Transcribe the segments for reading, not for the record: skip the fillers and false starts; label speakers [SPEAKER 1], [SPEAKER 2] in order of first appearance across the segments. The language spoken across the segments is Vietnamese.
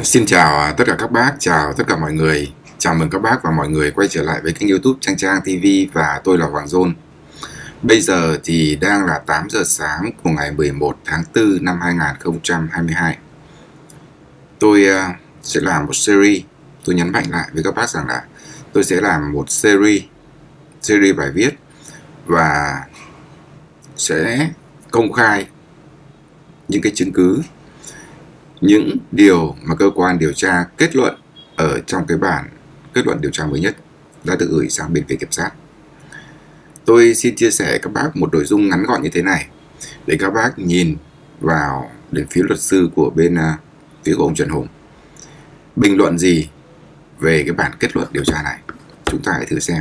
[SPEAKER 1] Xin chào tất cả các bác, chào tất cả mọi người. Chào mừng các bác và mọi người quay trở lại với kênh YouTube Trang Trang TV và tôi là Hoàng John. Bây giờ thì đang là 8 giờ sáng của ngày 11 tháng 4 năm 2022. Tôi sẽ làm một series. Tôi nhấn mạnh lại với các bác rằng là tôi sẽ làm một series bài viết và sẽ công khai những cái chứng cứ, những điều mà cơ quan điều tra kết luận ở trong cái bản kết luận điều tra mới nhất đã được gửi sang bên Viện Kiểm sát. Tôi xin chia sẻ các bác một nội dung ngắn gọn như thế này để các bác nhìn vào đến phía luật sư của bên phía của ông Trần Hùng bình luận gì về cái bản kết luận điều tra này. Chúng ta hãy thử xem.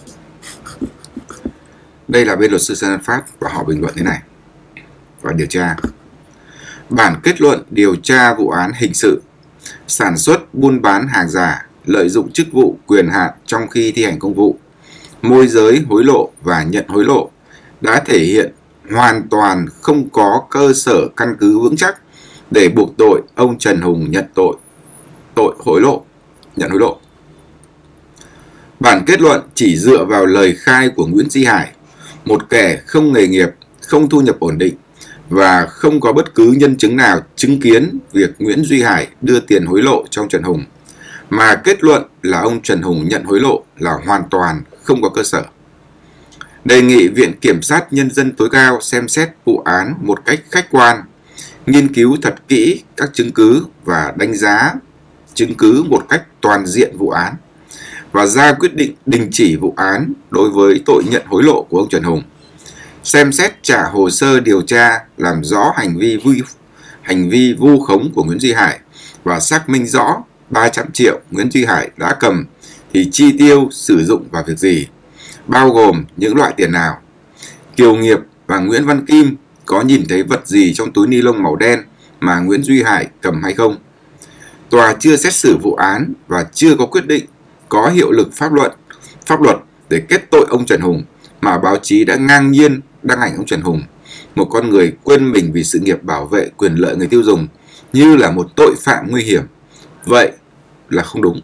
[SPEAKER 1] Đây là bên luật sư Sơn An Phát và họ bình luận thế này và điều tra. Bản kết luận điều tra vụ án hình sự sản xuất, buôn bán hàng giả, lợi dụng chức vụ, quyền hạn trong khi thi hành công vụ, môi giới, hối lộ và nhận hối lộ đã thể hiện hoàn toàn không có cơ sở căn cứ vững chắc để buộc tội ông Trần Hùng nhận tội nhận hối lộ. Bản kết luận chỉ dựa vào lời khai của Nguyễn Duy Hải, một kẻ không nghề nghiệp, không thu nhập ổn định và không có bất cứ nhân chứng nào chứng kiến việc Nguyễn Duy Hải đưa tiền hối lộ cho ông Trần Hùng, mà kết luận là ông Trần Hùng nhận hối lộ là hoàn toàn không có cơ sở. Đề nghị Viện Kiểm sát Nhân dân tối cao xem xét vụ án một cách khách quan, nghiên cứu thật kỹ các chứng cứ và đánh giá chứng cứ một cách toàn diện vụ án và ra quyết định đình chỉ vụ án đối với tội nhận hối lộ của ông Trần Hùng. Xem xét trả hồ sơ điều tra làm rõ hành vi vu khống của Nguyễn Duy Hải và xác minh rõ 300 triệu Nguyễn Duy Hải đã cầm thì chi tiêu sử dụng vào việc gì, bao gồm những loại tiền nào. Kiều Nghiệp và Nguyễn Văn Kim có nhìn thấy vật gì trong túi ni lông màu đen mà Nguyễn Duy Hải cầm hay không. Tòa chưa xét xử vụ án và chưa có quyết định có hiệu lực pháp luật để kết tội ông Trần Hùng, mà báo chí đã ngang nhiên đăng ảnh ông Trần Hùng, một con người quên mình vì sự nghiệp bảo vệ quyền lợi người tiêu dùng, như là một tội phạm nguy hiểm. Vậy là không đúng.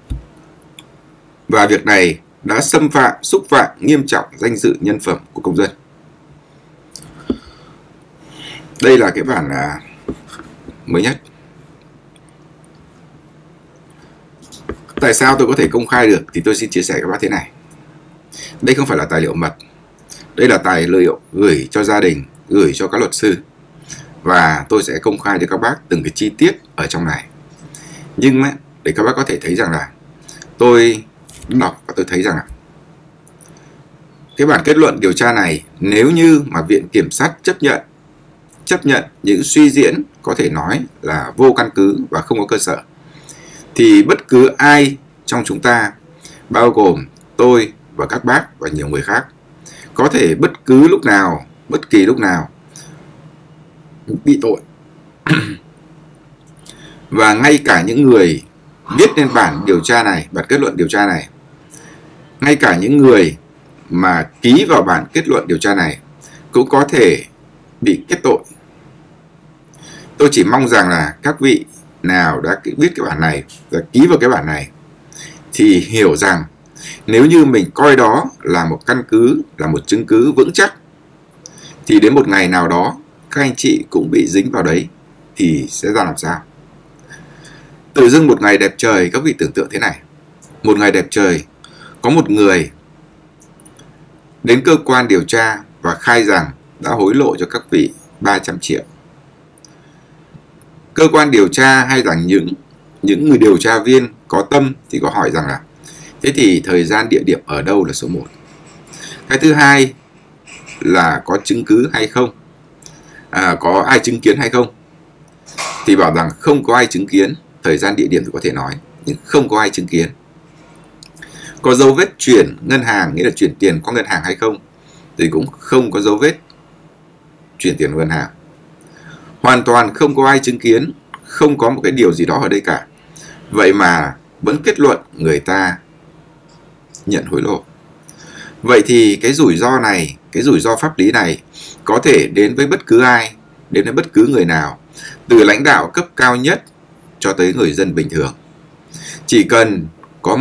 [SPEAKER 1] Và việc này đã xâm phạm, xúc phạm nghiêm trọng danh dự nhân phẩm của công dân. Đây là cái bản mới nhất. Tại sao tôi có thể công khai được thì tôi xin chia sẻ với các bác thế này. Đây không phải là tài liệu mật. Đây là tài liệu gửi cho gia đình, gửi cho các luật sư. Và tôi sẽ công khai cho các bác từng cái chi tiết ở trong này. Nhưng để các bác có thể thấy rằng là tôi đọc và tôi thấy rằng là cái bản kết luận điều tra này, nếu như mà Viện Kiểm sát chấp nhận những suy diễn có thể nói là vô căn cứ và không có cơ sở, thì bất cứ ai trong chúng ta, bao gồm tôi và các bác và nhiều người khác, có thể bất kỳ lúc nào bị tội. Và ngay cả những người viết lên bản điều tra này, bản kết luận điều tra này, ngay cả những người mà ký vào bản kết luận điều tra này cũng có thể bị kết tội. Tôi chỉ mong rằng là các vị nào đã viết cái bản này và ký vào cái bản này thì hiểu rằng nếu như mình coi đó là một căn cứ, là một chứng cứ vững chắc, thì đến một ngày nào đó các anh chị cũng bị dính vào đấy thì sẽ ra làm sao? Tự dưng một ngày đẹp trời, các vị tưởng tượng thế này. Một ngày đẹp trời, có một người đến cơ quan điều tra và khai rằng đã hối lộ cho các vị 300 triệu. Cơ quan điều tra hay là những người điều tra viên có tâm thì có hỏi rằng là thế thì thời gian địa điểm ở đâu là số 1. Cái thứ hai là có chứng cứ hay không, có ai chứng kiến hay không, thì bảo rằng không có ai chứng kiến. Thời gian địa điểm thì có thể nói, nhưng không có ai chứng kiến. Có dấu vết chuyển ngân hàng, nghĩa là chuyển tiền qua ngân hàng hay không, thì cũng không có dấu vết chuyển tiền ngân hàng. Hoàn toàn không có ai chứng kiến, không có một cái điều gì đó ở đây cả. Vậy mà vẫn kết luận người ta nhận hối lộ. Vậy thì cái rủi ro này, cái rủi ro pháp lý này có thể đến với bất cứ ai, đến với bất cứ người nào, từ lãnh đạo cấp cao nhất cho tới người dân bình thường. Chỉ cần có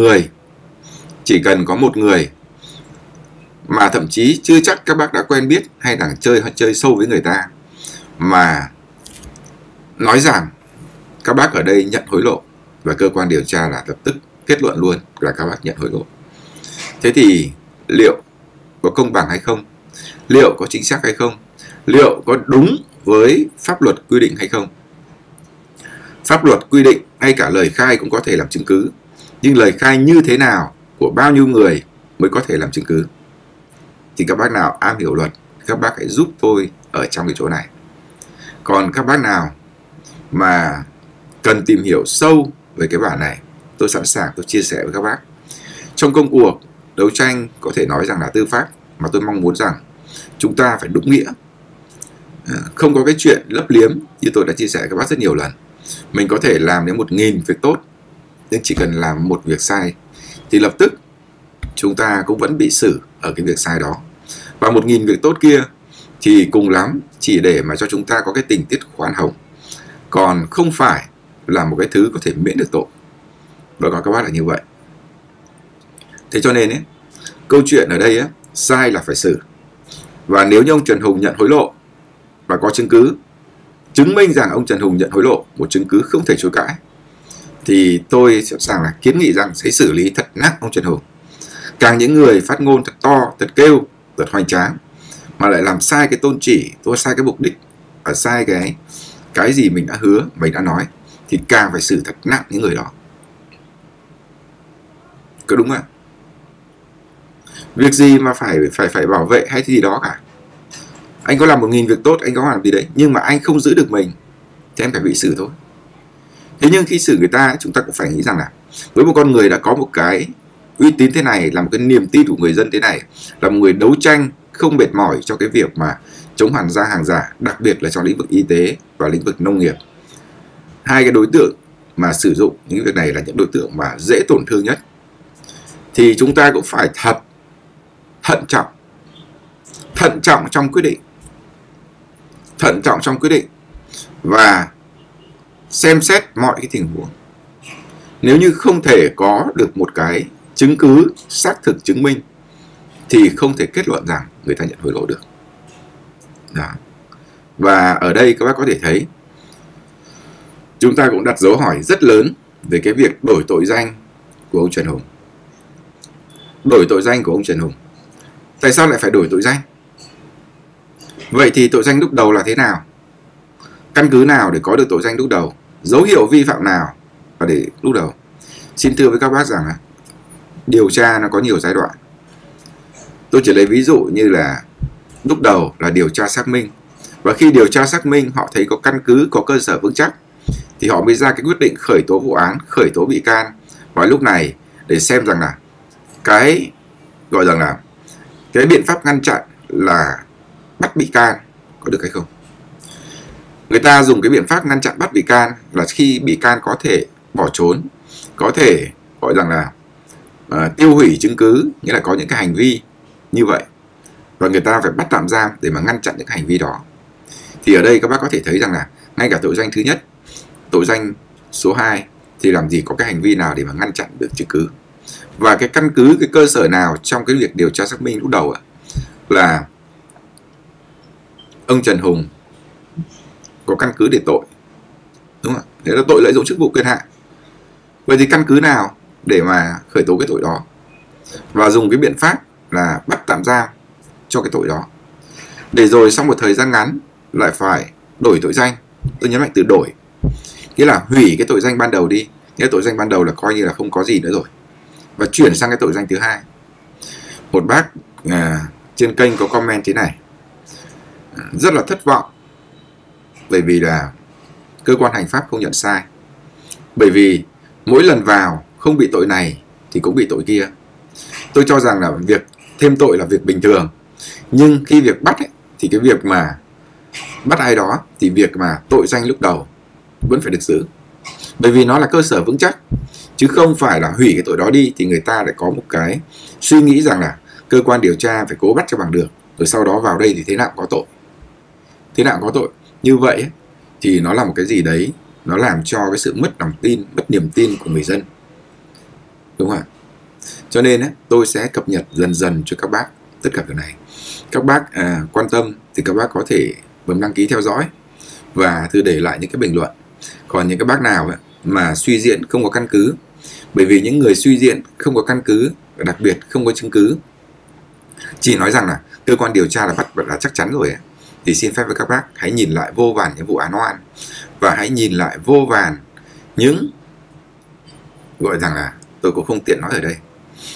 [SPEAKER 1] một người mà thậm chí chưa chắc các bác đã quen biết hay đang chơi sâu với người ta, mà nói rằng các bác ở đây nhận hối lộ, và cơ quan điều tra là lập tức kết luận luôn là các bác nhận hối lộ. Thế thì liệu có công bằng hay không? Liệu có chính xác hay không? Liệu có đúng với pháp luật quy định hay không? Pháp luật quy định ngay cả lời khai cũng có thể làm chứng cứ, nhưng lời khai như thế nào, của bao nhiêu người mới có thể làm chứng cứ? Thì các bác nào am hiểu luật, các bác hãy giúp tôi ở trong cái chỗ này. Còn các bác nào mà cần tìm hiểu sâu về cái bản này, tôi sẵn sàng tôi chia sẻ với các bác. Trong công cuộc đấu tranh có thể nói rằng là tư pháp, mà tôi mong muốn rằng chúng ta phải đúng nghĩa, không có cái chuyện lấp liếm như tôi đã chia sẻ với các bác rất nhiều lần. Mình có thể làm đến 1000 việc tốt, nhưng chỉ cần làm một việc sai thì lập tức chúng ta cũng vẫn bị xử ở cái việc sai đó. Và 1000 việc tốt kia thì cùng lắm chỉ để mà cho chúng ta có cái tình tiết khoan hồng, còn không phải là một cái thứ có thể miễn được tội. Và có các bác là như vậy. Thế cho nên ấy, câu chuyện ở đây ấy, sai là phải xử. Và nếu như ông Trần Hùng nhận hối lộ và có chứng cứ chứng minh rằng ông Trần Hùng nhận hối lộ, một chứng cứ không thể chối cãi, thì tôi sẵn sàng là kiến nghị rằng sẽ xử lý thật nặng ông Trần Hùng. Càng những người phát ngôn thật to, thật kêu, thật hoành tráng, mà lại làm sai cái tôn chỉ, tôi sai cái mục đích, và sai cái gì mình đã hứa, mình đã nói, thì càng phải xử thật nặng những người đó. Có đúng không? Việc gì mà phải bảo vệ hay gì đó cả. Anh có làm 1000 việc tốt, anh có làm gì đấy, nhưng mà anh không giữ được mình thì em phải bị xử thôi. Thế nhưng khi xử người ta, chúng ta cũng phải nghĩ rằng là với một con người đã có một cái uy tín thế này, là một cái niềm tin của người dân thế này, là một người đấu tranh không mệt mỏi cho cái việc mà chống hàng giả, đặc biệt là trong lĩnh vực y tế và lĩnh vực nông nghiệp. Hai cái đối tượng mà sử dụng những việc này là những đối tượng mà dễ tổn thương nhất. Thì chúng ta cũng phải thật thận trọng trong quyết định. Thận trọng trong quyết định và xem xét mọi cái tình huống. Nếu như không thể có được một cái chứng cứ xác thực chứng minh thì không thể kết luận rằng người ta nhận hối lộ được. Đó. Và ở đây các bác có thể thấy chúng ta cũng đặt dấu hỏi rất lớn về cái việc đổi tội danh của ông Trần Hùng. Đổi tội danh của ông Trần Hùng. Tại sao lại phải đổi tội danh? Vậy thì tội danh lúc đầu là thế nào? Căn cứ nào để có được tội danh lúc đầu? Dấu hiệu vi phạm nào và để lúc đầu? Xin thưa với các bác rằng là điều tra nó có nhiều giai đoạn. Tôi chỉ lấy ví dụ như là lúc đầu là điều tra xác minh. Và khi điều tra xác minh họ thấy có căn cứ, có cơ sở vững chắc thì họ mới ra cái quyết định khởi tố vụ án, khởi tố bị can. Và lúc này để xem rằng là cái gọi rằng là cái biện pháp ngăn chặn là bắt bị can có được hay không. Người ta dùng cái biện pháp ngăn chặn bắt bị can là khi bị can có thể bỏ trốn, có thể gọi rằng là tiêu hủy chứng cứ, nghĩa là có những cái hành vi như vậy, và người ta phải bắt tạm giam để mà ngăn chặn những hành vi đó. Thì ở đây các bác có thể thấy rằng là ngay cả tội danh thứ nhất, tội danh số 2 thì làm gì có cái hành vi nào để mà ngăn chặn được chứng cứ. Và cái căn cứ, cái cơ sở nào trong cái việc điều tra xác minh lúc đầu là ông Trần Hùng có căn cứ để tội, đúng không ạ? Đấy là tội lợi dụng chức vụ quyền hạn. Vậy thì căn cứ nào để mà khởi tố cái tội đó và dùng cái biện pháp là bắt tạm giam cho cái tội đó, để rồi sau một thời gian ngắn lại phải đổi tội danh. Tôi nhấn mạnh từ đổi, nghĩa là hủy cái tội danh ban đầu đi, nghĩa tội danh ban đầu là coi như là không có gì nữa rồi, và chuyển sang cái tội danh thứ hai. Một bác trên kênh có comment thế này, rất là thất vọng bởi vì là cơ quan hành pháp không nhận sai, bởi vì mỗi lần vào không bị tội này thì cũng bị tội kia. Tôi cho rằng là việc thêm tội là việc bình thường, nhưng khi việc bắt thì cái việc mà bắt ai đó thì việc mà tội danh lúc đầu vẫn phải được giữ, bởi vì nó là cơ sở vững chắc, chứ không phải là hủy cái tội đó đi thì người ta lại có một cái suy nghĩ rằng là cơ quan điều tra phải cố bắt cho bằng được, rồi sau đó vào đây thì thế nào có tội. Thế nào có tội. Như vậy thì nó là một cái gì đấy nó làm cho cái sự mất lòng tin, mất niềm tin của người dân, đúng không ạ? Cho nên tôi sẽ cập nhật dần dần cho các bác tất cả cái này. Các bác quan tâm thì các bác có thể bấm đăng ký theo dõi và thư để lại những cái bình luận. Còn những các bác nào mà suy diễn không có căn cứ, bởi vì những người suy diễn không có căn cứ, đặc biệt không có chứng cứ, chỉ nói rằng là cơ quan điều tra là bắt là chắc chắn rồi ấy, thì xin phép với các bác hãy nhìn lại vô vàn những vụ án oan, và hãy nhìn lại vô vàn những, gọi rằng là tôi cũng không tiện nói ở đây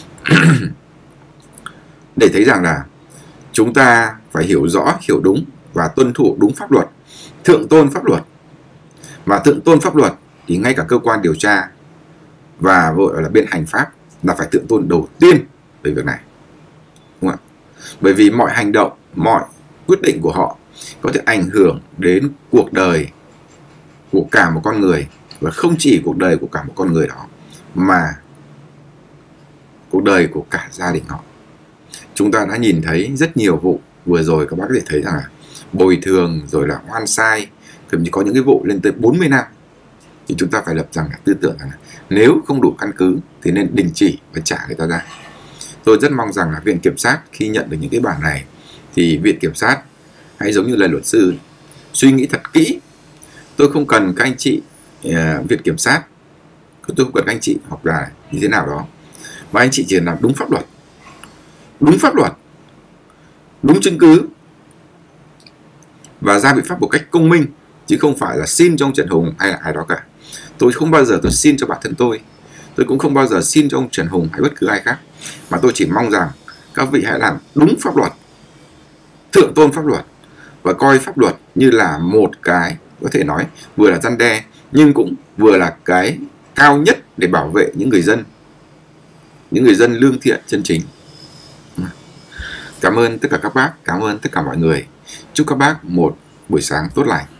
[SPEAKER 1] để thấy rằng là chúng ta phải hiểu rõ, hiểu đúng và tuân thủ đúng pháp luật, thượng tôn pháp luật. Và thượng tôn pháp luật thì ngay cả cơ quan điều tra và gọi là bên hành pháp là phải thượng tôn đầu tiên về việc này, đúng không ạ? Bởi vì mọi hành động, mọi quyết định của họ có thể ảnh hưởng đến cuộc đời của cả một con người, và không chỉ cuộc đời của cả một con người đó mà cuộc đời của cả gia đình họ. Chúng ta đã nhìn thấy rất nhiều vụ vừa rồi, các bác có thể thấy rằng là bồi thường rồi là oan sai, thậm chí có những cái vụ lên tới 40 năm. Thì chúng ta phải lập rằng là tư tưởng rằng là nếu không đủ căn cứ thì nên đình chỉ và trả người ta ra. Tôi rất mong rằng là Viện Kiểm sát khi nhận được những cái bản này thì Viện Kiểm sát hãy giống như là luật sư, suy nghĩ thật kỹ. Tôi không cần các anh chị Viện Kiểm sát, tôi không cần các anh chị học là như thế nào đó, mà anh chị chỉ làm đúng pháp luật, đúng pháp luật, đúng chứng cứ và ra biện pháp một cách công minh, chứ không phải là xin cho ông Trần Hùng hay là ai đó cả. Tôi không bao giờ tôi xin cho bản thân tôi cũng không bao giờ xin cho ông Trần Hùng hay bất cứ ai khác, mà tôi chỉ mong rằng các vị hãy làm đúng pháp luật, thượng tôn pháp luật, và coi pháp luật như là một cái có thể nói vừa là răn đe nhưng cũng vừa là cái cao nhất để bảo vệ những người dân lương thiện chân chính. Cảm ơn tất cả các bác, cảm ơn tất cả mọi người. Chúc các bác một buổi sáng tốt lành.